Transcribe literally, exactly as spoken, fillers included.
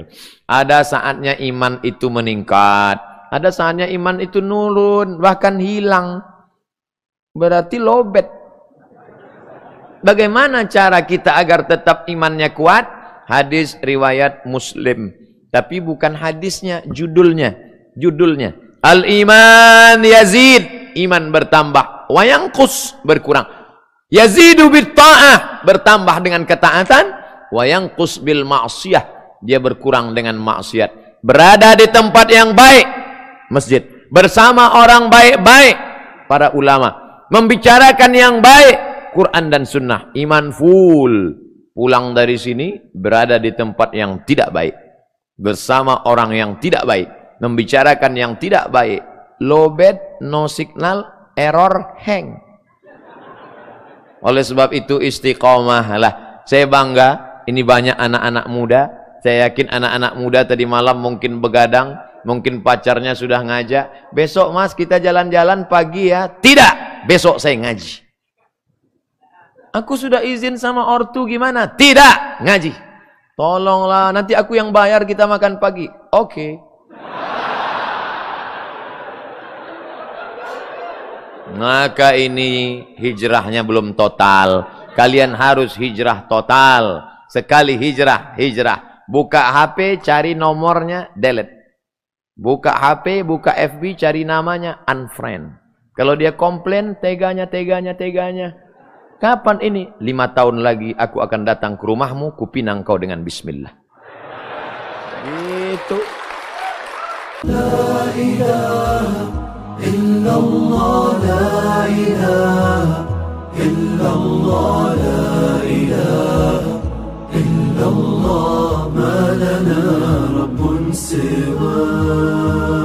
Ada saatnya iman itu meningkat, ada saatnya iman itu nurun, bahkan hilang. Berarti lobet. Bagaimana cara kita agar tetap imannya kuat? Hadis riwayat Muslim, tapi bukan hadisnya, judulnya. Judulnya Al-iman yazid, iman bertambah, wa yanqus, berkurang. Yazidu bit ta'ah, bertambah dengan ketaatan, wa yanqus bil ma'siyah, dia berkurang dengan maksiat. Berada di tempat yang baik, masjid, bersama orang baik-baik, para ulama, membicarakan yang baik, Quran dan sunnah, iman full. Pulang dari sini, berada di tempat yang tidak baik, bersama orang yang tidak baik, membicarakan yang tidak baik, lobet, no signal, error, hang. Oleh sebab itu istiqomah lah. Saya bangga, ini banyak anak-anak muda. Saya yakin anak-anak muda tadi malam mungkin begadang, mungkin pacarnya sudah ngajak, besok mas kita jalan-jalan pagi ya. Tidak, besok saya ngaji. Aku sudah izin sama ortu, gimana? Tidak, ngaji. Tolonglah, nanti aku yang bayar, kita makan pagi. Oke. Okay. Maka ini hijrahnya belum total. Kalian harus hijrah total. Sekali hijrah, hijrah. Buka H P, cari nomornya, delete. Buka H P, buka F B, cari namanya, unfriend. Kalau dia komplain, teganya, teganya, teganya. Kapan ini? Lima tahun lagi aku akan datang ke rumahmu, kupinang kau dengan bismillah. Itu. La ilaha illallah, la ilaha illallah, la ilaha illallah, ma lana rabbun siwa.